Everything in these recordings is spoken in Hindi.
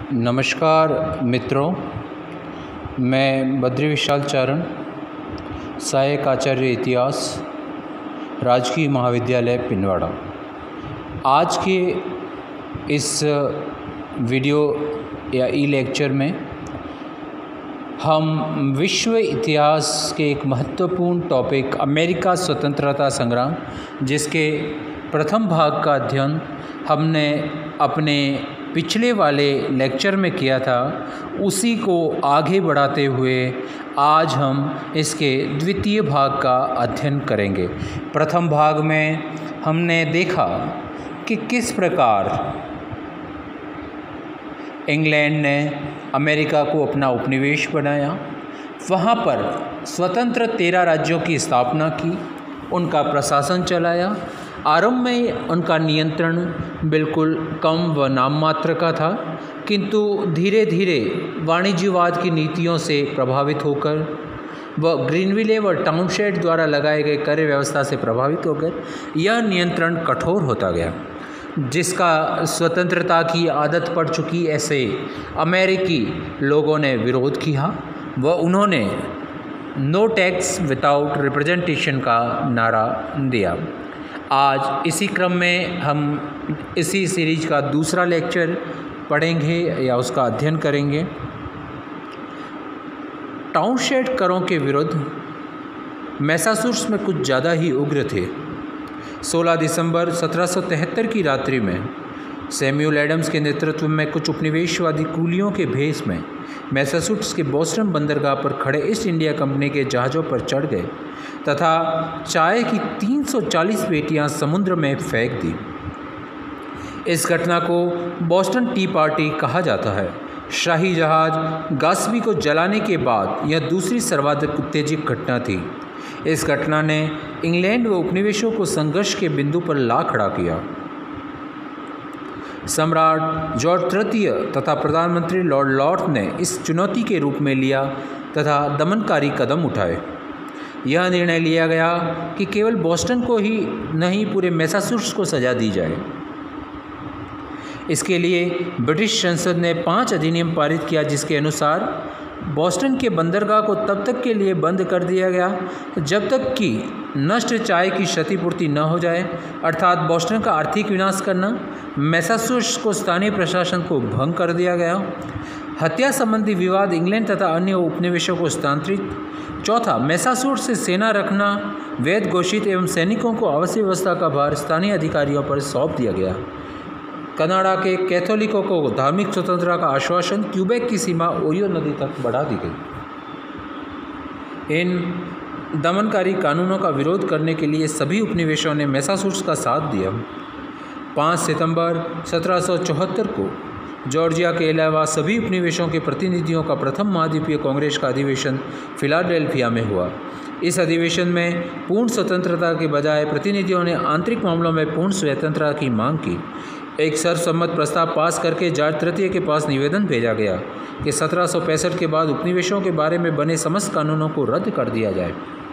नमस्कार मित्रों, मैं बद्री विशाल चारण, सहायक आचार्य इतिहास, राजकीय महाविद्यालय पिंडवाड़ा। आज के इस वीडियो या ई लेक्चर में हम विश्व इतिहास के एक महत्वपूर्ण टॉपिक अमेरिका स्वतंत्रता संग्राम, जिसके प्रथम भाग का अध्ययन हमने अपने पिछले वाले लेक्चर में किया था, उसी को आगे बढ़ाते हुए आज हम इसके द्वितीय भाग का अध्ययन करेंगे। प्रथम भाग में हमने देखा कि किस प्रकार इंग्लैंड ने अमेरिका को अपना उपनिवेश बनाया, वहाँ पर स्वतंत्र 13 राज्यों की स्थापना की, उनका प्रशासन चलाया। आरंभ में उनका नियंत्रण बिल्कुल कम व नाम मात्र का था, किंतु धीरे धीरे वाणिज्यवाद की नीतियों से प्रभावित होकर व ग्रीनविले व टाउनशेंड द्वारा लगाए गए कर व्यवस्था से प्रभावित होकर यह नियंत्रण कठोर होता गया, जिसका स्वतंत्रता की आदत पड़ चुकी ऐसे अमेरिकी लोगों ने विरोध किया व उन्होंने नो टैक्स विदाउट रिप्रेजेंटेशन का नारा दिया। आज इसी क्रम में हम इसी सीरीज का दूसरा लेक्चर पढ़ेंगे या उसका अध्ययन करेंगे। टाउनशेंड करों के विरुद्ध मैसाचुसेट्स में कुछ ज़्यादा ही उग्र थे। 16 दिसंबर 1773 की रात्रि में सैमुअल एडम्स के नेतृत्व में कुछ उपनिवेशवादी कूलियों के भेष में मैसाचुसेट्स के बोस्टन बंदरगाह पर खड़े ईस्ट इंडिया कंपनी के जहाज़ों पर चढ़ गए तथा चाय की 340 पेटियां समुद्र में फेंक दी। इस घटना को बोस्टन टी पार्टी कहा जाता है। शाही जहाज़ गास्बी को जलाने के बाद यह दूसरी सर्वाधिक उत्तेजक घटना थी। इस घटना ने इंग्लैंड व उपनिवेशों को संघर्ष के बिंदु पर ला खड़ा किया। सम्राट जॉर्ज तृतीय तथा प्रधानमंत्री लॉर्ड लॉर्ड ने इस चुनौती के रूप में लिया तथा दमनकारी कदम उठाए। यह निर्णय लिया गया कि केवल बोस्टन को ही नहीं, पूरे मैसाचुसेट्स को सजा दी जाए। इसके लिए ब्रिटिश संसद ने 5 अधिनियम पारित किया, जिसके अनुसार बोस्टन के बंदरगाह को तब तक के लिए बंद कर दिया गया जब तक कि नष्ट चाय की क्षतिपूर्ति न हो जाए, अर्थात बोस्टन का आर्थिक विनाश करना। मैसाचुसेट्स को स्थानीय प्रशासन को भंग कर दिया गया। हत्या संबंधी विवाद इंग्लैंड तथा अन्य उपनिवेशों को स्थानांतरित। चौथा, मैसाचुसेट्स से सेना रखना वैध घोषित एवं सैनिकों को आवासीय व्यवस्था का भार स्थानीय अधिकारियों पर सौंप दिया गया। कनाडा के कैथोलिकों को धार्मिक स्वतंत्रता का आश्वासन। क्यूबेक की सीमा ओरियो नदी तक बढ़ा दी गई। इन दमनकारी कानूनों का विरोध करने के लिए सभी उपनिवेशों ने मैसाचुसेट्स का साथ दिया। 5 सितंबर 1774 को जॉर्जिया के अलावा सभी उपनिवेशों के प्रतिनिधियों का प्रथम महाद्वीपीय कांग्रेस का अधिवेशन फिलाडेल्फिया में हुआ। इस अधिवेशन में पूर्ण स्वतंत्रता के बजाय प्रतिनिधियों ने आंतरिक मामलों में पूर्ण स्वतंत्रता की मांग की। एक सर्वसम्मत प्रस्ताव पास करके जॉर्ज तृतीय के पास निवेदन भेजा गया कि 1765 के बाद उपनिवेशों के बारे में बने समस्त कानूनों को रद्द कर दिया जाए।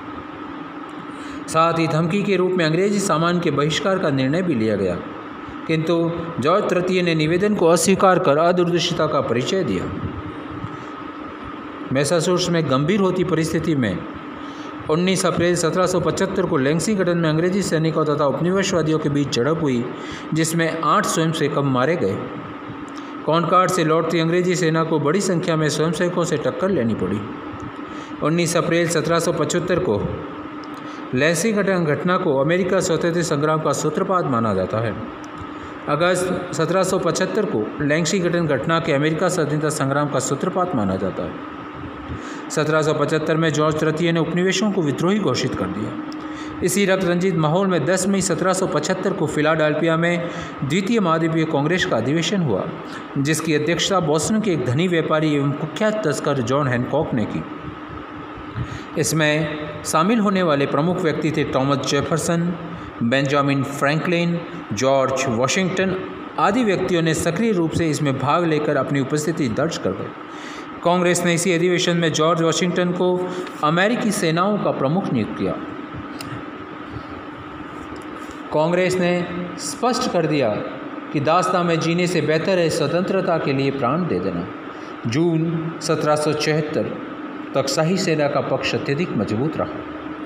साथ ही धमकी के रूप में अंग्रेजी सामान के बहिष्कार का निर्णय भी लिया गया, किंतु जॉर्ज तृतीय ने निवेदन को अस्वीकार कर अदूरदर्शिता का परिचय दिया। मैसाचुसेट्स में गंभीर होती परिस्थिति में 19 अप्रैल 1775 को लेक्सिंगटन में अंग्रेजी सैनिकों तथा उपनिवेशवादियों के बीच झड़प हुई, जिसमें 8 स्वयंसेवक मारे गए। कॉनकॉर्ड से लौटती अंग्रेजी सेना को बड़ी संख्या में स्वयंसेवकों से टक्कर लेनी पड़ी। 19 अप्रैल 1775 को लेक्सिंगटन घटना को अमेरिका स्वतंत्रता संग्राम का सूत्रपात माना जाता है। अगस्त 1775 को लेक्सिंगटन घटना के अमेरिका स्वतंत्रता संग्राम का सूत्रपात माना जाता है। 1775 में जॉर्ज तृतीय ने उपनिवेशों को विद्रोही घोषित कर दिया। इसी रक्त रंजित माहौल में 10 मई 1775 को फिलाडेल्फिया में द्वितीय महाद्वीपीय कांग्रेस का अधिवेशन हुआ, जिसकी अध्यक्षता बोस्टन के एक धनी व्यापारी एवं कुख्यात तस्कर जॉन हैनकॉक ने की। इसमें शामिल होने वाले प्रमुख व्यक्ति थे Thomas Jefferson, Benjamin Franklin, George Washington आदि व्यक्तियों ने सक्रिय रूप से इसमें भाग लेकर अपनी उपस्थिति दर्ज कर गए। कांग्रेस ने इसी अधिवेशन में जॉर्ज वाशिंगटन को अमेरिकी सेनाओं का प्रमुख नियुक्त किया। कांग्रेस ने स्पष्ट कर दिया कि दास्तां में जीने से बेहतर है स्वतंत्रता के लिए प्राण दे देना। जून 1776 तक शाही सेना का पक्ष अत्यधिक मजबूत रहा।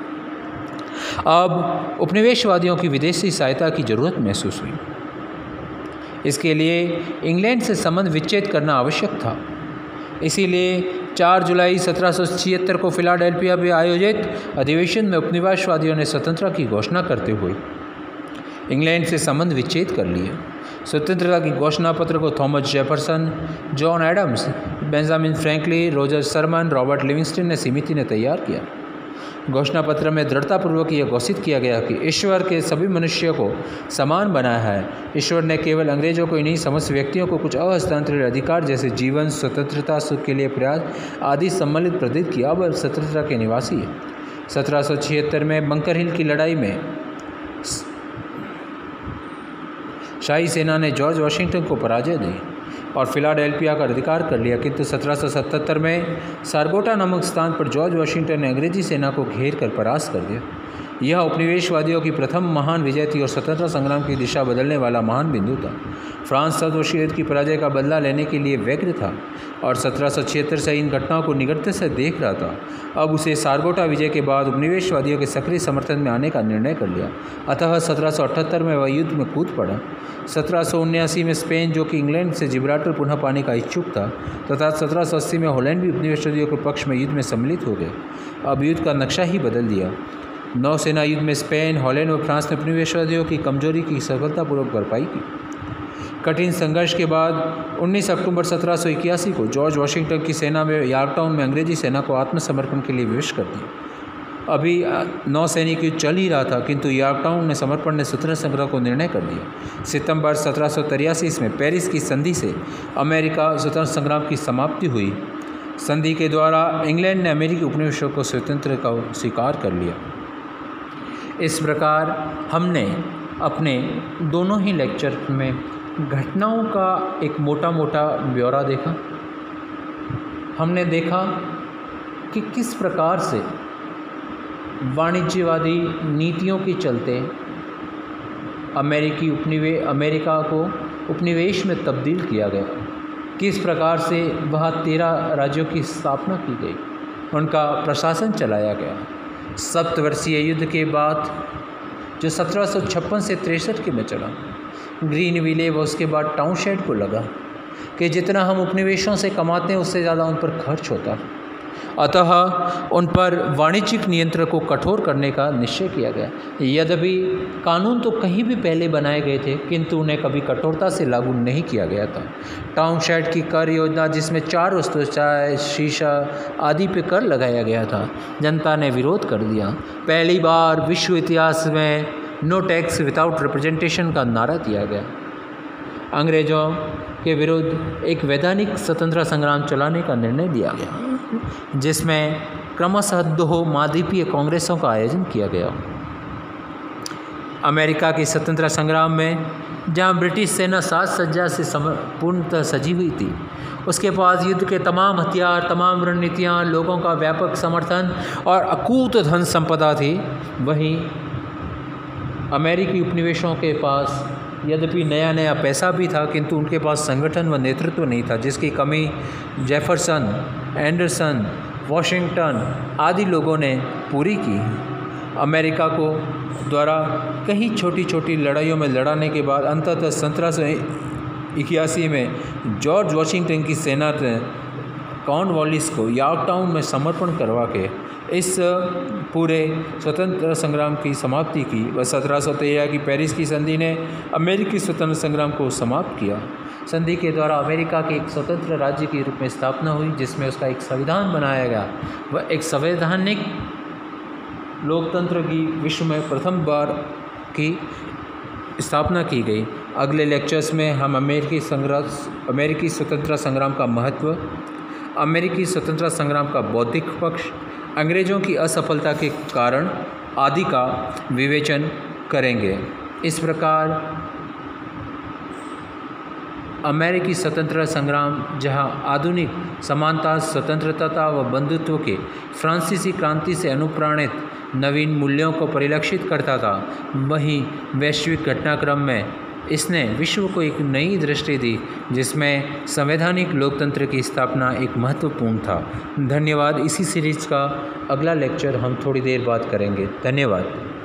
अब उपनिवेशवादियों की विदेशी सहायता की जरूरत महसूस हुई। इसके लिए इंग्लैंड से संबंध विच्छेद करना आवश्यक था। इसीलिए 4 जुलाई 1776 को फिलाडेल्फिया में आयोजित अधिवेशन में उपनिवेशवादियों ने स्वतंत्रता की घोषणा करते हुए इंग्लैंड से संबंध विच्छेद कर लिए। स्वतंत्रता की घोषणा पत्र को Thomas Jefferson, John Adams, Benjamin Franklin, Roger Sherman, Robert Livingston ने समिति ने तैयार किया। घोषणा पत्र में दृढ़तापूर्वक यह घोषित किया गया कि ईश्वर के सभी मनुष्यों को समान बनाया है। ईश्वर ने केवल अंग्रेजों को ही नहीं, समस्त व्यक्तियों को कुछ अहस्तांतरित अधिकार जैसे जीवन, स्वतंत्रता, सुख के लिए प्रयास आदि सम्मिलित प्रतीत किया। अब स्वतंत्रता के निवासी है। 1776 में बंकर हिल की लड़ाई में शाही सेना ने जॉर्ज वॉशिंगटन को पराजय दी और फिलाडेल्फिया का अधिकार कर लिया, किंतु 1777 में सारगोटा नामक स्थान पर जॉर्ज वॉशिंगटन ने अंग्रेजी सेना को घेर कर परास्त कर दिया। यह उपनिवेशवादियों की प्रथम महान विजय थी और स्वतंत्रता संग्राम की दिशा बदलने वाला महान बिंदु था। फ्रांस सदवर्षीय युद्ध की पराजय का बदला लेने के लिए व्यग्र था और 1776 से इन घटनाओं को निकटता से देख रहा था। अब उसे सारगोटा विजय के बाद उपनिवेशवादियों के सक्रिय समर्थन में आने का निर्णय कर लिया। अतः 1778 में वह युद्ध में कूद पड़ा। 1779 में स्पेन, जो कि इंग्लैंड से जिब्राल्टर पुनः पाने का इच्छुक था, तथा 1780 में हॉलैंड भी उपनिवेशवादियों के पक्ष में युद्ध में सम्मिलित हो गए। अब युद्ध का नक्शा ही बदल दिया। नौसेना युद्ध में स्पेन, हॉलैंड और फ्रांस ने उपनिवेशवादियों की कमजोरी की सफलतापूर्वक भरपाई की। कठिन संघर्ष के बाद 19 अक्टूबर 1781 को जॉर्ज वॉशिंगटन की सेना में यॉर्कटाउन में अंग्रेजी सेना को आत्मसमर्पण के लिए विवश कर दिया। अभी नौसैनिक युद्ध चल ही रहा था, किंतु यॉर्कटाउन में समर्पण ने स्वतंत्रता संग्राम को निर्णय कर दिया। सितंबर 1783 में पेरिस की संधि से अमेरिका स्वतंत्रता संग्राम की समाप्ति हुई। संधि के द्वारा इंग्लैंड ने अमेरिकी उपनिवेशों को स्वतंत्रता का स्वीकार कर लिया। इस प्रकार हमने अपने दोनों ही लेक्चर में घटनाओं का एक मोटा मोटा ब्यौरा देखा। हमने देखा कि किस प्रकार से वाणिज्यवादी नीतियों के चलते अमेरिका को उपनिवेश में तब्दील किया गया, किस प्रकार से वह 13 राज्यों की स्थापना की गई, उनका प्रशासन चलाया गया। सप्तवर्षीय युद्ध के बाद जो 1756 से 63 के में चला, ग्रीनविले व उसके बाद टाउनशेंड को लगा कि जितना हम उपनिवेशों से कमाते हैं उससे ज़्यादा उन पर खर्च होता है। अतः उन पर वाणिज्यिक नियंत्रण को कठोर करने का निश्चय किया गया। यद्यपि कानून तो कहीं भी पहले बनाए गए थे, किंतु उन्हें कभी कठोरता से लागू नहीं किया गया था। टाउनशेंड की कर योजना, जिसमें 4 वस्तु चाय, शीशा आदि पे कर लगाया गया था, जनता ने विरोध कर दिया। पहली बार विश्व इतिहास में नो टैक्स विदाउट रिप्रेजेंटेशन का नारा दिया गया। अंग्रेज़ों के विरुद्ध एक वैधानिक स्वतंत्रता संग्राम चलाने का निर्णय लिया गया, जिसमें क्रमशः 2 महाद्वीपीय कांग्रेसों का आयोजन किया गया। अमेरिका की स्वतंत्रता संग्राम में जहां ब्रिटिश सेना साज सज्जा से पूर्णतः सजी हुई थी, उसके पास युद्ध के तमाम हथियार, तमाम रणनीतियाँ, लोगों का व्यापक समर्थन और अकूत धन संपदा थी, वहीं अमेरिकी उपनिवेशों के पास यद्यपि नया नया पैसा भी था, किंतु उनके पास संगठन व नेतृत्व नहीं था, जिसकी कमी जेफरसन, एंडरसन, वॉशिंगटन आदि लोगों ने पूरी की। अमेरिका को द्वारा कई छोटी छोटी लड़ाइयों में लड़ाने के बाद अंततः 1781 में जॉर्ज वॉशिंगटन की सेना ने कॉर्नवालिस को यॉर्कटाउन में समर्पण करवा के इस पूरे स्वतंत्रता संग्राम की समाप्ति की। वह 1713 की पेरिस की संधि ने अमेरिकी स्वतंत्रता संग्राम को समाप्त किया। संधि के द्वारा अमेरिका के एक स्वतंत्र राज्य के रूप में स्थापना हुई, जिसमें उसका एक संविधान बनाया गया। वह एक संवैधानिक लोकतंत्र की विश्व में प्रथम बार की स्थापना की गई। अगले लेक्चर्स में हम अमेरिकी स्वतंत्रता संग्राम का महत्व, अमेरिकी स्वतंत्रता संग्राम का बौद्धिक पक्ष, अंग्रेज़ों की असफलता के कारण आदि का विवेचन करेंगे। इस प्रकार अमेरिकी स्वतंत्रता संग्राम, जहां आधुनिक समानता, स्वतंत्रता व बंधुत्व के फ्रांसीसी क्रांति से अनुप्राणित नवीन मूल्यों को परिलक्षित करता था, वहीं वैश्विक घटनाक्रम में इसने विश्व को एक नई दृष्टि दी जिसमें संवैधानिक लोकतंत्र की स्थापना एक महत्वपूर्ण था। धन्यवाद। इसी सीरीज़ का अगला लेक्चर हम थोड़ी देर बाद करेंगे। धन्यवाद।